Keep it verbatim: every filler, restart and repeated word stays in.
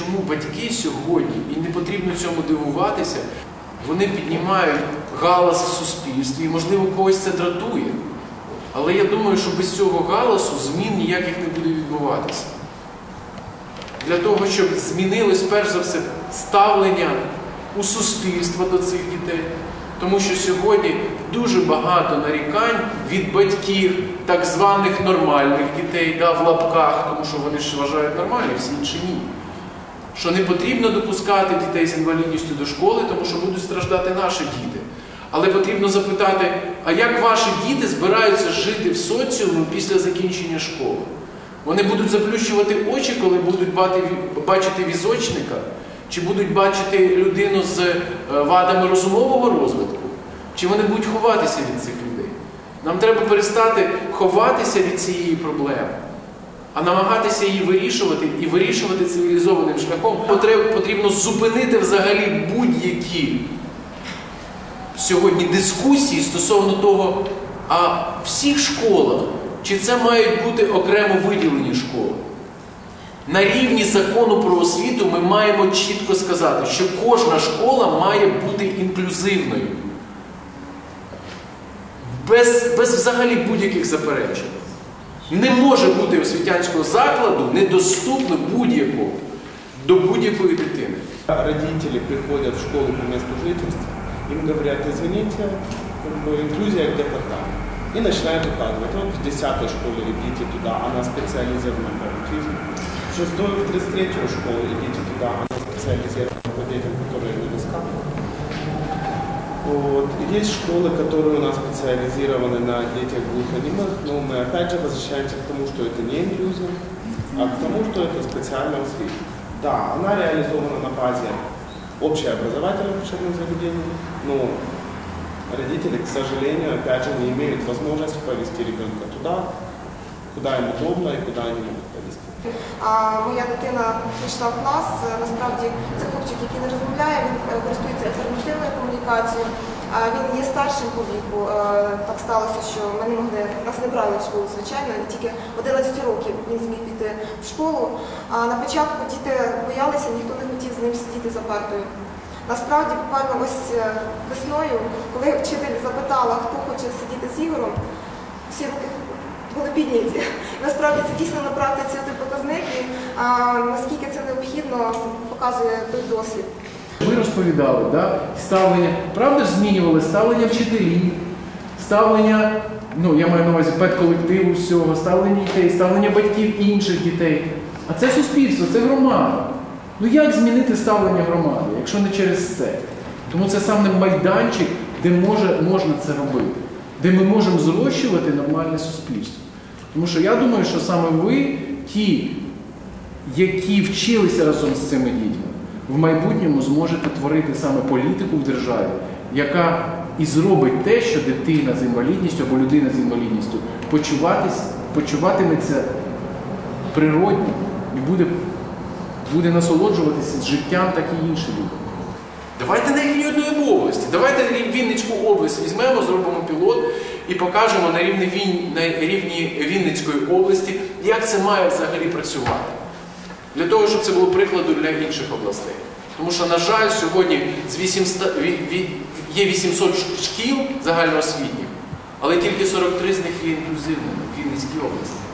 чому батьки сьогодні, і не потрібно цьому дивуватися, вони піднімають галас в суспільстві, і, можливо, когось це дратує. Але я думаю, що без цього галасу змін ніяких не буде відбуватися. Для того, щоб змінилось, перш за все, ставлення у суспільства до цих дітей. Тому що сьогодні дуже багато нарікань від батьків так званих нормальних дітей, да, в лапках, тому що вони ж вважають нормальні, всі інші ні. Що не потрібно допускати дітей з інвалідністю до школи, тому що будуть страждати наші діти. Але потрібно запитати, а як ваші діти збираються жити в соціумі після закінчення школи? Вони будуть заплющувати очі, коли будуть бачити візочника? Чи будуть бачити людину з вадами розумового розвитку? Чи вони будуть ховатися від цих людей? Нам треба перестати ховатися від цієї проблеми, а намагатися її вирішувати, і вирішувати цивілізованим шляхом. Потрібно зупинити взагалі будь-які сьогодні дискусії стосовно того, а в всіх школах, чи це мають бути окремо виділені школи. На рівні закону про освіту ми маємо чітко сказати, що кожна школа має бути інклюзивною. Без, без взагалі будь-яких заперечень. Не може бути освітянського закладу недоступно будь-якого, до будь-якої дитини. Родители приходят в школу по месту жительства, им говорят, извините, инклюзия где-то там. И начинают указывать, вот в десятой школе идите туда, она специализирована по аутизму. В шестой, в тридцать третью школу идите туда, она специализирована по детям, которые не вискали. Вот. Есть школы, которые у нас специализированы на детях глухонемых, но мы опять же возвращаемся к тому, что это не инклюзия, а к тому, что это специальное освещение. Да, она реализована на базе общеобразовательных учебных заведений, но родители, к сожалению, опять же не имеют возможности повести ребенка туда, куда им удобно и куда они могут повести. А моя дитина прийшла в клас, насправді це хлопчик, який не розмовляє, він користується альтернативною комунікацією, він є старшим по віку. Так сталося, що ми не могли, нас не брали в школу, звичайно, тільки одинадцять років він зміг піти в школу. А на початку діти боялися, ніхто не хотів з ним сидіти за партою. Насправді, буквально ось весною, коли вчитель запитала, хто хоче сидіти з Ігорем, всі руки були підняті. Насправді це дійсно на практиці той показник, і а, наскільки це необхідно, показує той досвід. Ви розповідали, да? Ставлення, правда ж змінювали ставлення вчителів, ставлення, ну я маю на увазі педколективу всього, ставлення дітей, ставлення батьків і інших дітей. А це суспільство, це громада. Ну як змінити ставлення громади, якщо не через це? Тому це саме майданчик, де може, можна це робити, де ми можемо зрощувати нормальне суспільство. Тому що я думаю, що саме ви, ті, які вчилися разом з цими дітьми, в майбутньому зможете творити саме політику в державі, яка і зробить те, що дитина з інвалідністю або людина з інвалідністю почуватиметься природньо і буде, буде насолоджуватися з життям, так і інші люди. Давайте на рівні одної області, давайте на рівні Вінницьку область візьмемо, зробимо пілот і покажемо на рівні, Він... на рівні Вінницької області, як це має взагалі працювати. Для того, щоб це було прикладом для інших областей. Тому що, на жаль, сьогодні з вісімсот... є вісімсот шкіл загальноосвітніх, але тільки сорок три з них є інклюзивними в Вінницькій області.